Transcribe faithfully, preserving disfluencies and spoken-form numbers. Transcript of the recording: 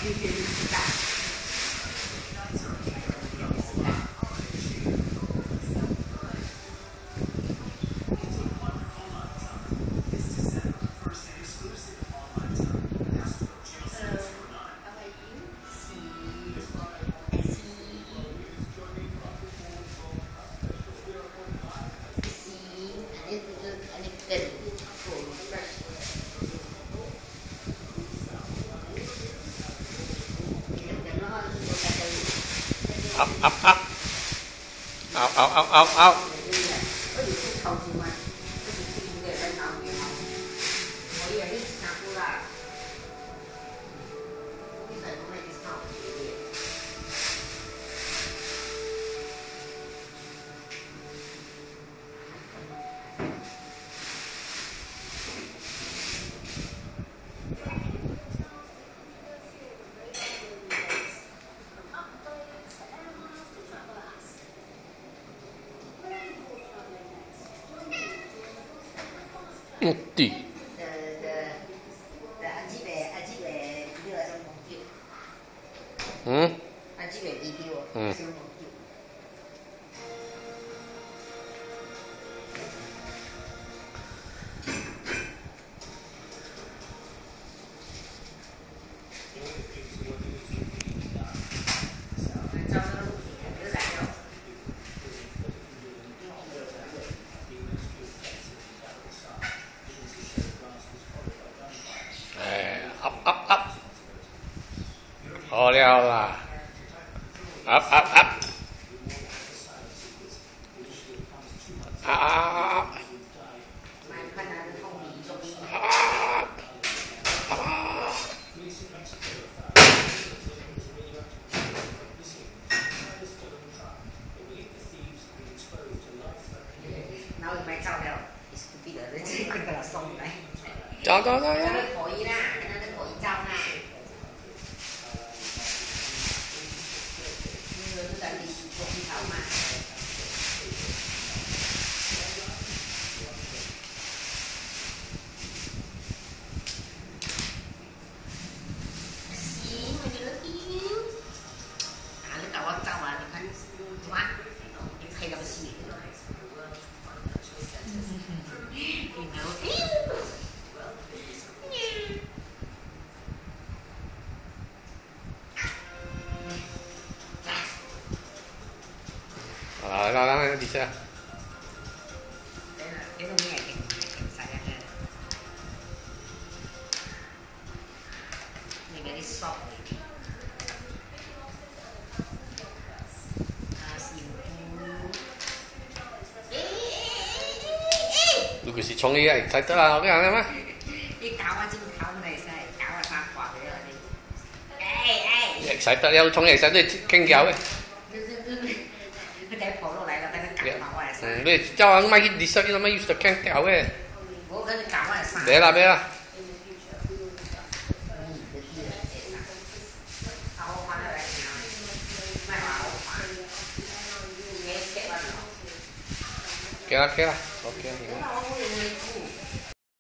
up up up out out out out out嗯，对。嗯。嗯。up up up 好了啦 up up up up up走走走走。啊，拉拉那底下。如果是创意嘅，使得啦，我講咩？你搞我真搞唔嚟使，搞我三掛俾我哋。誒誒，使得有創意使都傾偈嘅。嗯，你叫我買啲 dessert， 你咪 use 得傾偈嘅。我跟你搞我三。別啦別啦。給啦給啦。